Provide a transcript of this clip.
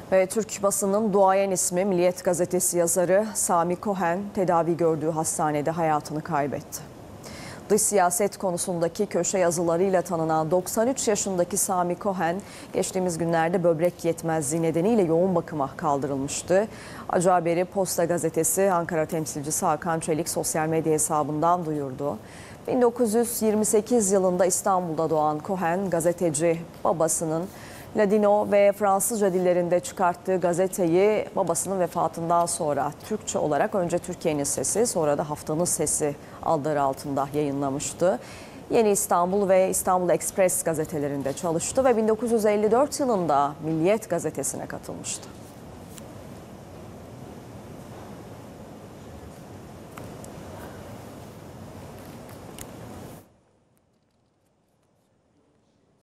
Ve Türk basının duayen ismi Milliyet Gazetesi yazarı Sami Cohen tedavi gördüğü hastanede hayatını kaybetti. Dış siyaset konusundaki köşe yazılarıyla tanınan 93 yaşındaki Sami Cohen geçtiğimiz günlerde böbrek yetmezliği nedeniyle yoğun bakıma kaldırılmıştı. Acı haberi Posta Gazetesi Ankara temsilcisi Hakan Çelik sosyal medya hesabından duyurdu. 1928 yılında İstanbul'da doğan Cohen gazeteci, babasının Ladino ve Fransızca dillerinde çıkarttığı gazeteyi babasının vefatından sonra Türkçe olarak önce Türkiye'nin Sesi, sonra da Haftanın Sesi adları altında yayınlamıştı. Yeni İstanbul ve İstanbul Express gazetelerinde çalıştı ve 1954 yılında Milliyet Gazetesi'ne katılmıştı.